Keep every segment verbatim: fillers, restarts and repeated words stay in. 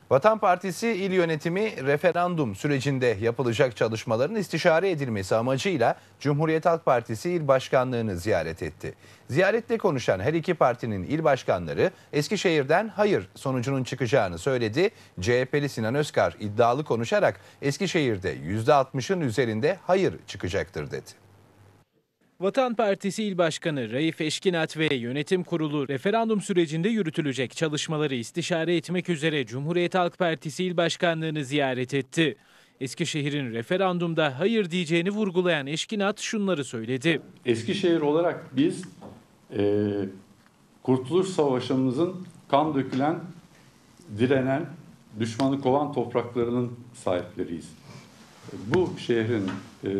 Vatan Partisi il yönetimi referandum sürecinde yapılacak çalışmaların istişare edilmesi amacıyla Cumhuriyet Halk Partisi il başkanlığını ziyaret etti. Ziyarette konuşan her iki partinin il başkanları Eskişehir'den hayır sonucunun çıkacağını söyledi. C H P'li Sinan Özkar iddialı konuşarak Eskişehir'de yüzde altmışın üzerinde hayır çıkacaktır dedi. Vatan Partisi İl Başkanı Raif Eşkinat ve Yönetim Kurulu referandum sürecinde yürütülecek çalışmaları istişare etmek üzere Cumhuriyet Halk Partisi İl Başkanlığı'nı ziyaret etti. Eskişehir'in referandumda hayır diyeceğini vurgulayan Eşkinat şunları söyledi. Eskişehir olarak biz e, Kurtuluş Savaşı'mızın kan dökülen, direnen, düşmanı kovan topraklarının sahipleriyiz. Bu şehrin e,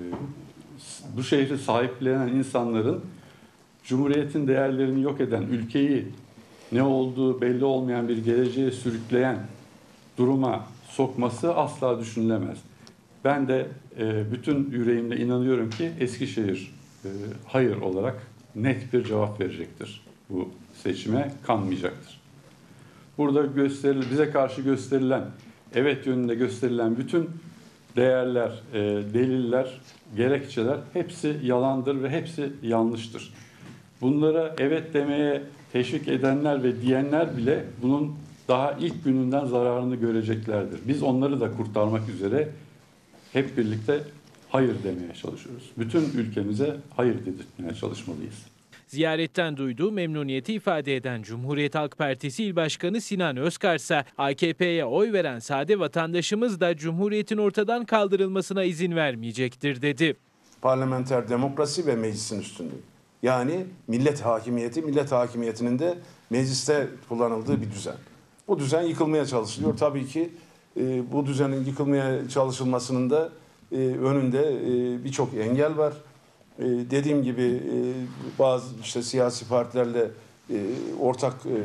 bu şehri sahiplenen insanların Cumhuriyet'in değerlerini yok eden, ülkeyi ne olduğu belli olmayan bir geleceğe sürükleyen duruma sokması asla düşünülemez. Ben de e, bütün yüreğimle inanıyorum ki Eskişehir e, hayır olarak net bir cevap verecektir. Bu seçime kanmayacaktır. Burada gösterilen, bize karşı gösterilen, evet yönünde gösterilen bütün değerler, e, deliller, gerekçeler hepsi yalandır ve hepsi yanlıştır. Bunlara evet demeye teşvik edenler ve diyenler bile bunun daha ilk gününden zararını göreceklerdir. Biz onları da kurtarmak üzere hep birlikte hayır demeye çalışıyoruz. Bütün ülkemize hayır dedirtmeye çalışmalıyız. Ziyaretten duyduğu memnuniyeti ifade eden Cumhuriyet Halk Partisi İl Başkanı Sinan Özkar ise A K P'ye oy veren sade vatandaşımız da Cumhuriyet'in ortadan kaldırılmasına izin vermeyecektir dedi. Parlamenter demokrasi ve meclisin üstünlüğü. Yani millet hakimiyeti, millet hakimiyetinin de mecliste kullanıldığı bir düzen. Bu düzen yıkılmaya çalışılıyor. Tabii ki e, bu düzenin yıkılmaya çalışılmasının da e, önünde e, birçok engel var. Ee, dediğim gibi e, bazı işte siyasi partilerle e, ortak e,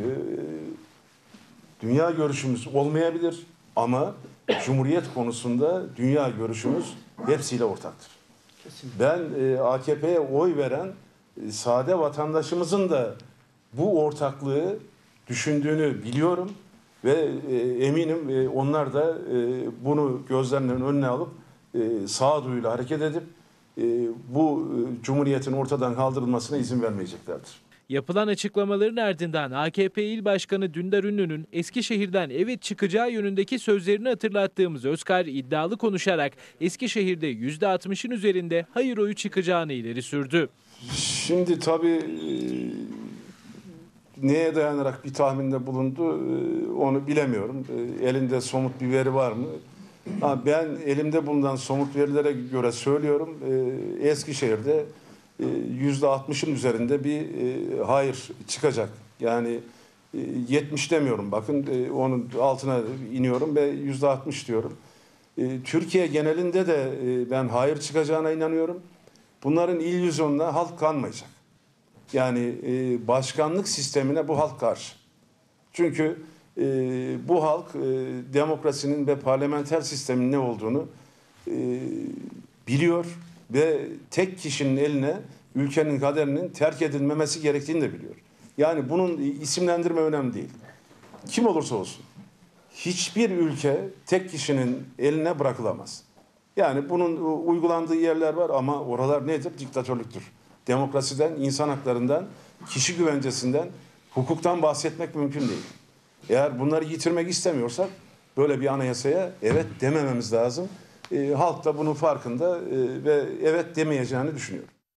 dünya görüşümüz olmayabilir ama Cumhuriyet konusunda dünya görüşümüz hepsiyle ortaktır. Kesinlikle. Ben e, A K P'ye oy veren e, sade vatandaşımızın da bu ortaklığı düşündüğünü biliyorum ve e, eminim e, onlar da e, bunu gözlerinin önüne alıp e, sağduyuyla hareket edip bu Cumhuriyet'in ortadan kaldırılmasına izin vermeyeceklerdir. Yapılan açıklamaların ardından A K P İl Başkanı Dündar Ünlü'nün Eskişehir'den evet çıkacağı yönündeki sözlerini hatırlattığımız Özkar iddialı konuşarak Eskişehir'de yüzde altmışın üzerinde hayır oyu çıkacağını ileri sürdü. Şimdi tabii neye dayanarak bir tahminde bulundu onu bilemiyorum. Elinde somut bir veri var mı? Ben elimde bulunan somut verilere göre söylüyorum. Eskişehir'de yüzde altmışın üzerinde bir hayır çıkacak. Yani yetmiş demiyorum bakın onun altına iniyorum ve yüzde altmış diyorum. Türkiye genelinde de ben hayır çıkacağına inanıyorum. Bunların il yüzonuna halk kanmayacak. Yani başkanlık sistemine bu halk karşı. Çünkü Ee, bu halk e, demokrasinin ve parlamenter sistemin ne olduğunu e, biliyor ve tek kişinin eline ülkenin kaderinin terk edilmemesi gerektiğini de biliyor. Yani bunun isimlendirme önemli değil. Kim olursa olsun hiçbir ülke tek kişinin eline bırakılamaz. Yani bunun uygulandığı yerler var ama oralar nedir? Diktatörlüktür. Demokrasiden, insan haklarından, kişi güvencesinden, hukuktan bahsetmek mümkün değil. Eğer bunları yitirmek istemiyorsak böyle bir anayasaya evet demememiz lazım. E, halk da bunun farkında e, ve evet demeyeceğini düşünüyorum.